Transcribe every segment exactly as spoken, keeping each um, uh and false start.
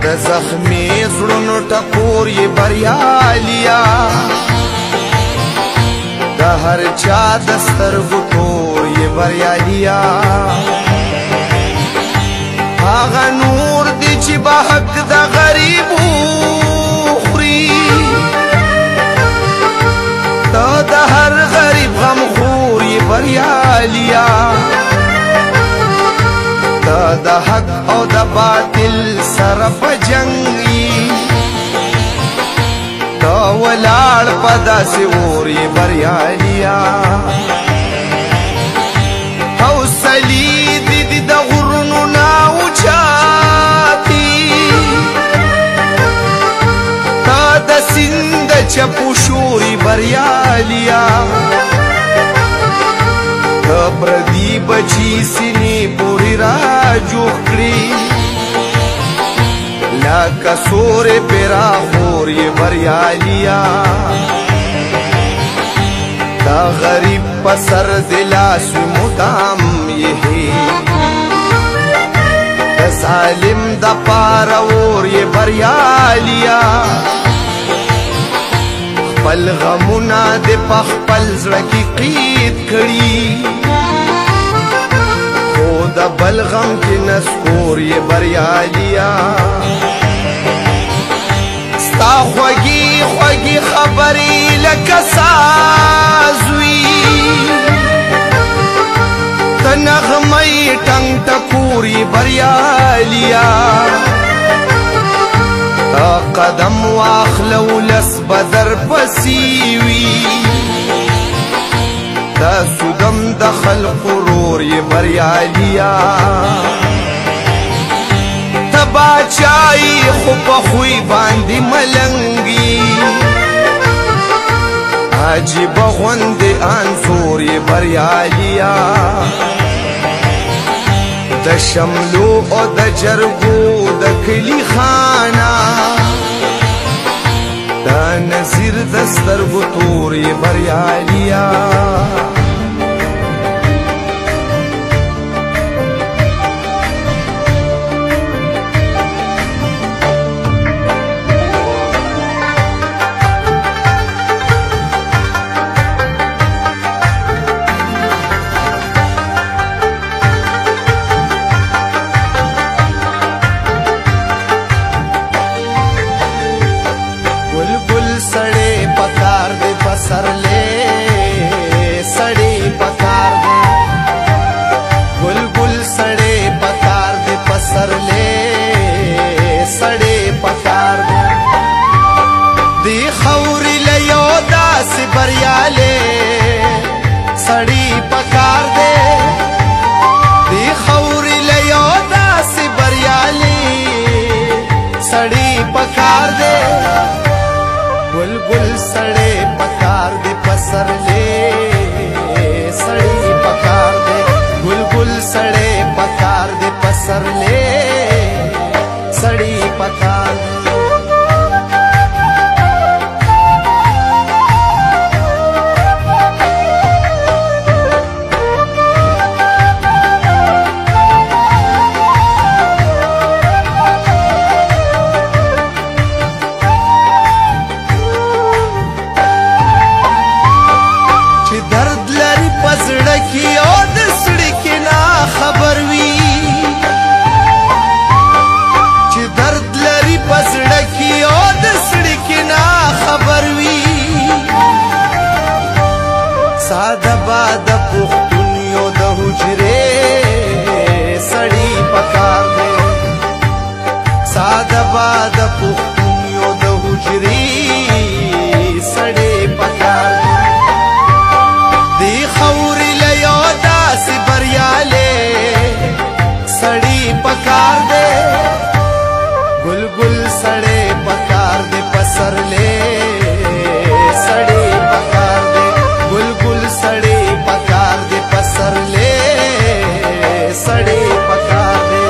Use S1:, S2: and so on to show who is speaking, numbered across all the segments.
S1: د زخمی زړونو ټکور یې بریالیا د هر چا د سترګو تور یې بریالیا هغه نور دی چې به حق د غریبو خوري ته د هر غریب غم خور یې بریالیا ته د حق او د باطل سره په جنګ یې ته ولاړ په داسې اور یې بریالیا حوصلې دې دې د غرونو نه اوچاتي تا د سیند د چپو شور یې بریالیا ته پردي بچي سینې پورې را جوړ کړي لکه سورې پیرا خور یې بریالیا دا غریب په سر د لاسو مدام یې د ظالم د پاره اور یې بریالیا خپل غمونه د په خپل زړه کې قید کړي خو د بل غم کې نسکور یې بریالیا ستا خوږې خوږې خبرې لکه ساز وي ته نغمې ټنګ ټکور یې بریالیا قدم واخلو لس بدر پسې وي تاسو دم د خلق رور یې بریالیا ته باچایي خو په خوی باندې ملنګي عجیبه غوندې انځور یې بریالیا د شملو او د جرګو د کلی خانه د نظیر د سترګو تور یې بریالیا بریاله سړی پکار دے دی خوري له یو داسې بریاله سړی پکار دے ګل ګل سړی پکار دے پسرلې سړی پکار دے ګل ګل سړی پکار دے پسرلې سړی پکار دے ساده باد پختون یو د حجرې سړی پکار دی ساده باد پختون یو د حجرې سړی پکار دی خوري له یو داسې بریاله سړی پکار دی ګل ګل سړی پکار دی پسرلې سړی پکار دی ګل ګل سړی پکار دی پسرلې سړی پکار دی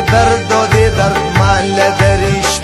S1: درد او د درد مال لريش